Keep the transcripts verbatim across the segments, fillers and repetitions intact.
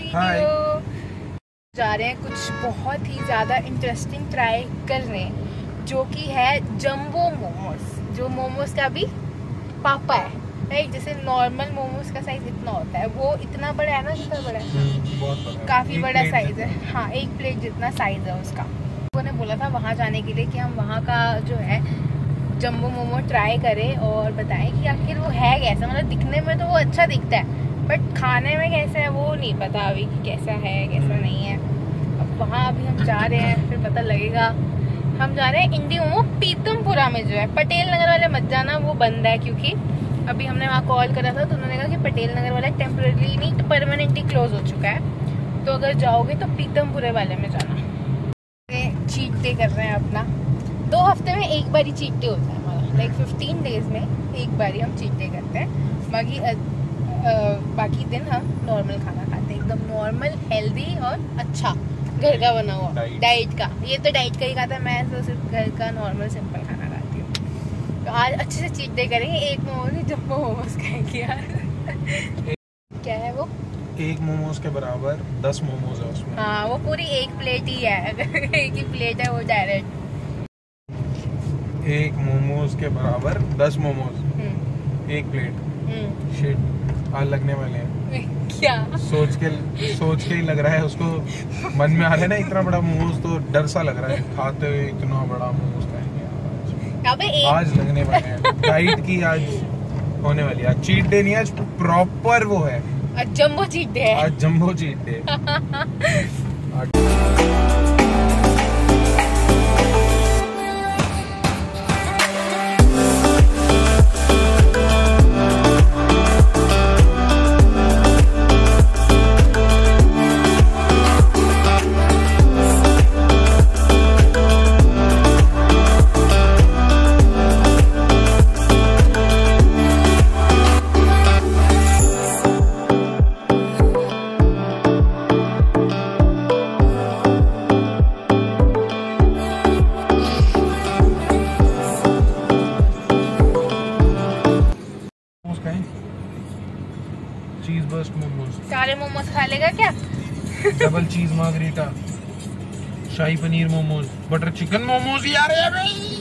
Video. जा रहे हैं कुछ बहुत ही ज़्यादा इंटरेस्टिंग ट्राई करने, जो कि है जंबो मोमोज। जो मोमोज का भी पापा है, राइट? जैसे नॉर्मल मोमोज का साइज इतना होता है, वो इतना बड़ा है ना, कितना बड़ा है? बहुत बड़ा, काफ़ी बड़ा साइज है। हाँ, एक प्लेट जितना साइज है उसका। उन्होंने बोला था वहाँ जाने के लिए कि हम वहाँ का जो है जंबो मोमो ट्राई करें और बताएं कि आखिर वो है कैसा। मतलब दिखने में तो वो अच्छा दिखता है, बट खाने में कैसा है वो नहीं पता अभी कि कैसा है कैसा नहीं है। अब वहाँ अभी हम जा रहे हैं, फिर पता लगेगा। हम जा रहे हैं इंडी मोमो पीतमपुरा में, जो है पटेल नगर वाले मत जाना, वो बंद है। क्योंकि अभी हमने वहाँ कॉल करा था तो उन्होंने कहा कि पटेल नगर वाला टेम्परेरी नहीं तो परमानेंटली क्लोज हो चुका है, तो अगर जाओगे तो पीतमपुरे वाले में जाना। चीट डे कर रहे हैं अपना, दो हफ्ते में एक बार ही चीट डे होता है हमारा, लाइक फिफ्टीन डेज में एक बार ही हम चीट डे करते हैं। बाकी अ, अ, बाकी दिन हम नॉर्मल खाना खाते हैं, एकदम नॉर्मल, हेल्दी और अच्छा घर का बना हुआ डाइट का। ये तो डाइट का ही खाता है, मैं तो सिर्फ घर का नॉर्मल सिंपल खाना खाती हूँ। तो आज अच्छे से चीट डे करेंगे, एक मोमोज जंबो मोमोज खाएंगे यार। क्या है वो? एक मोमोज के बराबर दस मोमोज है उसमें। हाँ, वो पूरी एक प्लेट ही है। एक ही प्लेट है वो डायरेक्ट। एक मोमोज के बराबर दस मोमोज, एक प्लेट। शिट, आज लगने वाले हैं। क्या सोच के सोच के ही लग रहा है, उसको मन में आ रहा है ना इतना बड़ा मोमोज, तो डर सा लग रहा है खाते हुए इतना बड़ा मोमोज खाएंगे आज। अबे एक... आज लगने वाले हैं डाइट की, आज होने वाली है। आज चीट डे नहीं, आज प्रॉपर वो है, आज जंबो चीट डे है। आज jumbo cheat day. Cheese burst momos, सारे मोमोज खा लेगा क्या? Double cheese margherita, shahi paneer momos, butter chicken momos यार है भाई।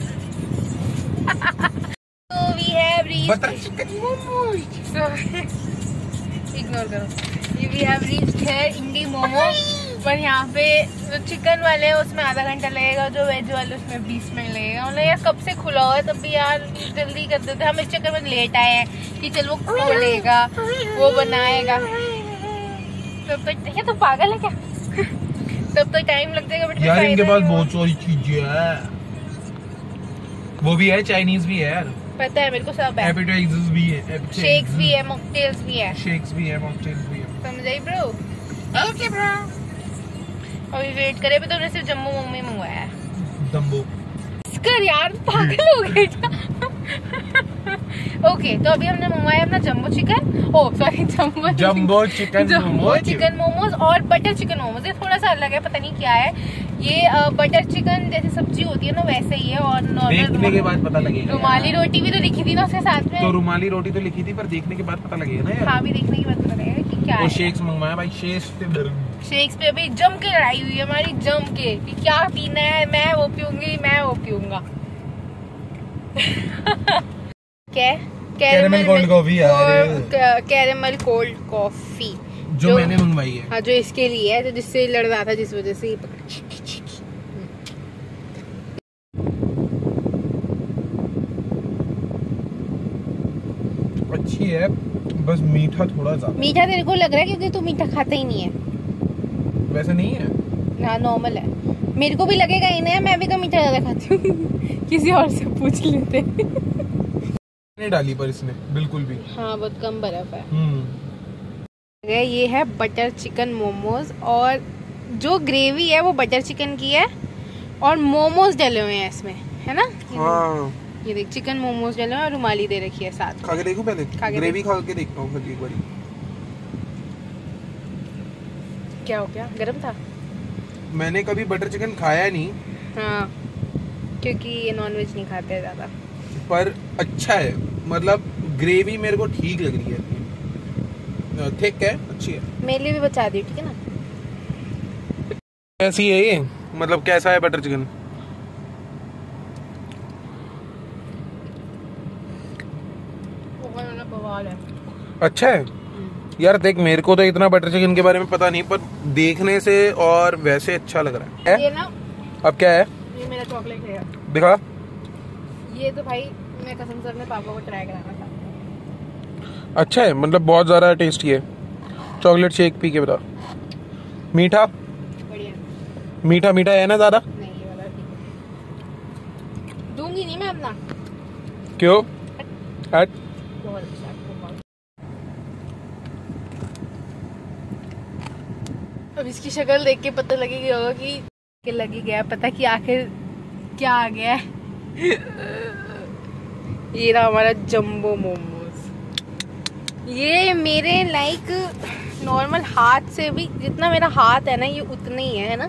तो we have reached butter chicken momos, ignore करो। We have reached here Indi Momo, पर यहाँ पे जो चिकन वाले हैं उसमें आधा घंटा लगेगा, जो वेज वाले उसमें बीस मिनट लगेगा। मतलब यार कब से खुला हुआ है, तब भी यार जल्दी कर देते। हम इस चक्कर में लेट आए हैं कि चल वो खोलेगा, वो बनाएगा, तब तो ये तो पागल है क्या? तब तो टाइम लग जाएगा। बट यार इनके पास बहुत सारी चीजें है, वो भी है, चाइनीज भी है यार, पता है मेरे को सब है। एपेटाइजर्स भी है, शेक्स भी है, मॉकटेल्स भी है, शेक्स भी है, मॉकटेल्स भी है। समझ आई ब्रो? Okay bro. अभी वेट करे, तो हमने सिर्फ जम्बो मोमो ही मंगवाया है। दम्बो कर यार, पागल हो गए क्या? ओके, तो अभी हमने मंगवाया अपना jumbo chicken, oh sorry jumbo jumbo chicken jumbo chicken momos और बटर चिकन मोमोज। ये थोड़ा सा अलग है, पता नहीं क्या है ये। बटर चिकन जैसे सब्जी होती है ना, वैसे ही है। और देखने के बाद पता लगेगा। रुमाली रोटी भी तो लिखी थी ना उसके साथ में। तो रुमाली रोटी तो लिखी थी, पर देखने के बाद पता लगेगा ना यार। हाँ, भी देखने के बाद पता लगेगा कि क्या है। शेक्स मंगवाया भाई, शेक्स पे शेक्स पे अभी जम के लड़ाई हुई है हमारी, जम के कि क्या पीना है, मैं वो पीऊंगी, मैं वो पीऊंगा। क्या? कैरेमल कोल्ड कॉफी यार, कैरेमल कोल्ड कॉफी जो, जो मैंने मंगवाई है। हाँ, जो इसके लिए है, तो जिससे लड़ रहा था, जिस वजह से ही पकड़। अच्छी है, बस मीठा थोड़ा ज्यादा। मीठा तेरे को लग रहा है क्योंकि तू मीठा खाता ही नहीं है। वैसे नहीं है ना, नॉर्मल है। मेरे को भी लगेगा ही नहीं, मैं भी तो मीठा ज्यादा खाती हूँ। किसी और से पूछ लेते। नहीं डाली पर इसने बिल्कुल भी। हाँ, बहुत कम बर्फ है। हम्म। ये है बटर चिकन मोमोज, और जो ग्रेवी है वो बटर चिकन की है, और मोमोज डले हुए हैं इसमें, है ना? हाँ, ये देख, चिकन मोमोज डले हुए हैं और रुमाली दे रखी है साथ। खा के देखूं पहले, ग्रेवी खा के देखता हूँ एक बार। क्या हो गया? गरम था? मैंने कभी बटर चिकन खाया नहीं। हाँ, क्योंकि ये नॉनवेज नहीं खाते ज्यादा। पर अच्छा है, मतलब ग्रेवी मेरे को ठीक लग रही है, थिक है, अच्छी है। मेरे लिए भी बचा दी, ठीक है ना। कैसी है ये, मतलब कैसा है बटर चिकन? बवाल है। अच्छा है यार। देख मेरे को तो इतना बटर चिकन के बारे में पता नहीं, पर देखने से और वैसे अच्छा लग रहा है। ये ना, अब क्या है? ये मेरा चॉकलेट है। दिखा। ये तो भाई मैं कसम से अपने पापा को ट्राई कराना था। अच्छा है, मतलब बहुत ज्यादा टेस्टी है। चॉकलेट शेक पी के बता। मीठा बढ़िया। मीठा मीठा है ना ज्यादा? नहीं, ये वाला ठीक है। दूंगी नहीं मैं अपना। क्यों? हट। बहुत अच्छा, बहुत। अब इसकी शक्ल देख के पता लगेगी होगा कि कि लगी गया पता कि आखिर क्या आ गया है। ये रहा हमारा जंबो मोमोज। ये मेरे लाइक नॉर्मल हाथ से भी, जितना मेरा हाथ है ना ये उतना ही है ना।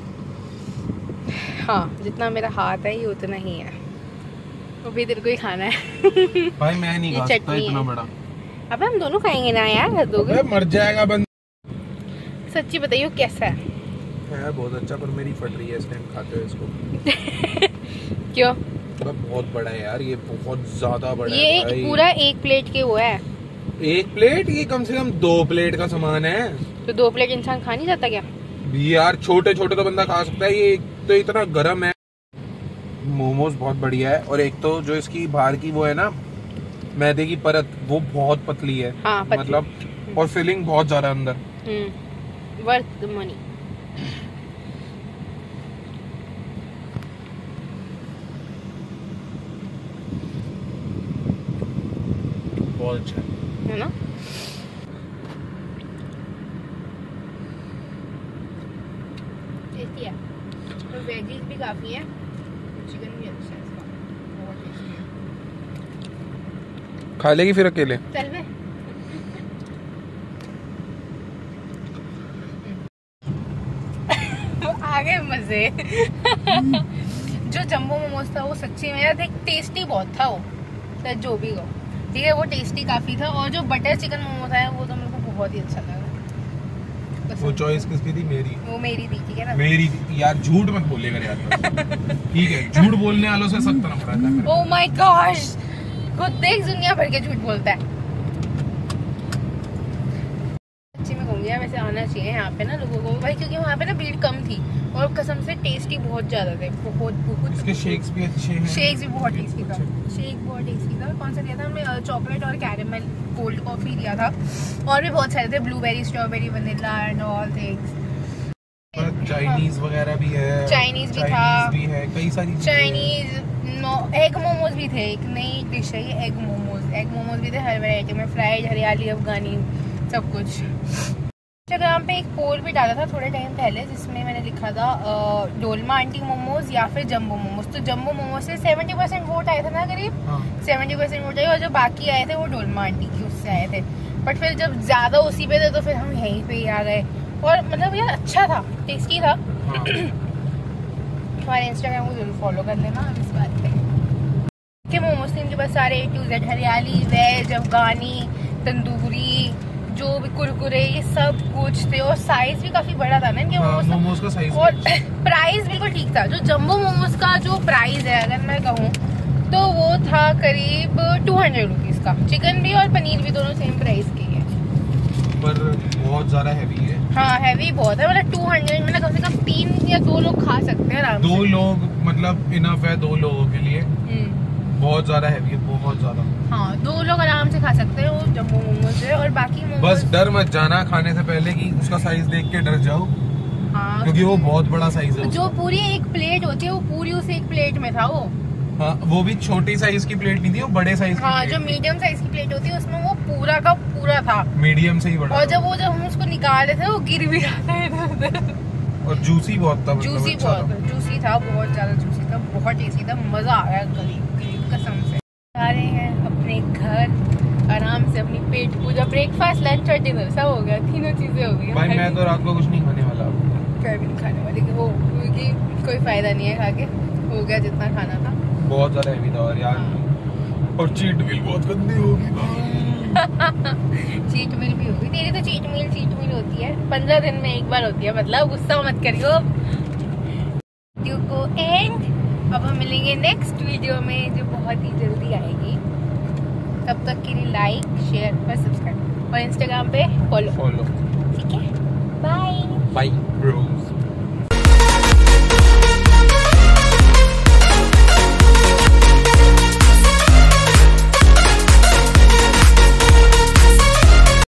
हाँ, जितना मेरा हाथ है ये उतना ही है। वो भी तेरे को ही खाना है। भाई मैं नहीं खा सकता इतना बड़ा। अब हम दोनों खाएंगे ना यार, हद हो गई। मर जाएगा बंद। सच्ची बताइए कैसा है? है बहुत अच्छा, पर मेरी फट रही है इस टाइम खाते हुए इसको। क्यों? बहुत बड़ा है यार, ये बहुत ज्यादा बड़ा ये है भाई। पूरा एक प्लेट के वो है। एक प्लेट? ये कम से कम दो प्लेट का सामान है। तो दो प्लेट इंसान खा नहीं जाता क्या? यार छोटे छोटे तो बंदा खा सकता है, ये एक तो इतना गर्म है। मोमोज बहुत बढ़िया है, और एक तो जो इसकी बाहर की वो है ना मैदे की परत, वो बहुत पतली है। हाँ, पतली। मतलब और फिलिंग बहुत ज्यादा अंदर। Hmm, worth the money. बहुत अच्छा है ना। टेस्टी है, तो वेजीज भी काफी है, चिकन भी अच्छा है इसका, बहुत टेस्टी है। खा लेगी फिर अकेले? चल वे। आगे मजे। जो जंबो मोमोज था वो सच्ची में यार देख टेस्टी बहुत था वो, तो जो भी हो ठीक है, वो टेस्टी काफी था। और जो बटर चिकन मोमोज है वो तो मेरे को बहुत ही अच्छा लगा। वो चॉइस किसकी थी? मेरी। वो मेरी थी, ठीक है ना। मेरी थी यार, झूठ मत बोलेगा यार। ठीक है, झूठ बोलने वालों से सख्त नफरत है। ओह माय गॉश, खुद देख दुनिया भर के झूठ बोलता है। सच्ची में कहूँगी वैसे आना चाहिए यहाँ पे ना लोगों को भाई, क्योंकि वहाँ पे ना भीड़ कम थी और कसम से टेस्टी बहुत ज्यादा थे, बहुत बहुत। इसके शेक्स भी अच्छे हैं। शेक्स भी बहुत टेस्टी था। शेक बहुत टेस्टी था। कौन सा लिया था हमने? चॉकलेट और कैरेमल कोल्ड कॉफी लिया था, और भी बहुत सारे थे, blueberry, strawberry, vanilla and all things. Chinese वगैरह भी है। चाइनीज भी था, भी है, कई सारी चाइनीज। नो, एग मोमोज भी थे, एक नई डिश है ये, एग मोमोज। एग मोमोज भी थे हर वैरायटी में, फ्राइड, हरियाली, अफगानी, सब कुछ। इंस्टाग्राम पे एक पोल भी डाला था थोड़े टाइम पहले, जिसमें मैंने लिखा था डोलमा आंटी मोमोज या फिर जंबो मोमोज। तो जंबो मोमोज से सेवेंटी परसेंट वोट आए थे ना करीब। सेवेंटी परसेंट वोट आए, और जो बाकी आए थे वो डोलमा आंटी की उससे आए थे। बट फिर जब ज्यादा उसी पे थे तो फिर हम यहीं पे ही आ गए। और मतलब यार अच्छा था, टेस्टी था। हमारे इंस्टाग्राम को जरूर फॉलो कर लेना इस बात पे। के मोमोज थे इनके पास सारे ए टू जेड, हरियाली, वेज, अफगानी, तंदूरी, जो भी कुरकुरे, ये सब कुछ थे। और साइज भी काफी बड़ा था ना इनके मोमोज का। मोमोज का साइज। और प्राइस बिल्कुल ठीक था। जो जंबो मोमोज का जो प्राइस है अगर मैं कहूँ तो वो था करीब टू हंड्रेड रुपीज का। चिकन भी और पनीर भी दोनों सेम प्राइस के है, पर बहुत ज्यादा हैवी है। हाँ हैवी बहुत है, मतलब टू हंड्रेड में कम से कम तीन या दो लोग खा सकते हैं आराम से। दो लोग मतलब इनफ है दो लोगों के लिए। बहुत ज्यादा हैवी है, बहुत ज्यादा। हाँ, दो लोग आराम से खा सकते हैं वो जंबो मोमोज है। और बाकी मोमोज बस डर मत जाना खाने से पहले कि उसका साइज देख के डर जाओ। हाँ, क्योंकि वो बहुत बड़ा साइज है। जो पूरी एक प्लेट होती है वो पूरी उस एक प्लेट में था वो। हाँ, वो भी छोटी साइज की प्लेट नहीं थी, वो बड़े साइज की। हाँ, जो मीडियम साइज की प्लेट होती है उसमें वो पूरा का पूरा था। मीडियम से ही बड़ा। और जब वो जब हम उसको निकाल रहे थे वो गिर भी रहा था इधर। और जूसी बहुत था। जूसी बहुत जूसी था, बहुत ज्यादा जूसी था, बहुत टेस्टी था, मजा आ गया कसम से। आ रहे हैं अपने घर आराम से, अपनी पेट पूजा, ब्रेकफास्ट, लंच और डिनर सब हो गया, तीनों चीजें हो गई। भाई मैं तो रात को कुछ नहीं खाने वाला। क्या भी नहीं खाने वाली वो, क्योंकि कोई फायदा नहीं है खा के, हो गया जितना खाना था। बहुत ज्यादा हैवी था और यार, और चीट मील बहुत गंदी होगी। चीट मील भी होगी तेरी तो। चीट मील चीट मील होती है, पंद्रह दिन में एक बार होती है, मतलब गुस्सा मत करियो। वीडियो को एंड अब हम मिलेंगे नेक्स्ट वीडियो में जो बहुत ही जल्दी आएगी। तब तक के लिए लाइक शेयर और सब्सक्राइब और इंस्टाग्राम पे फॉलो फॉलो। ठीक है। Bye bye Bros.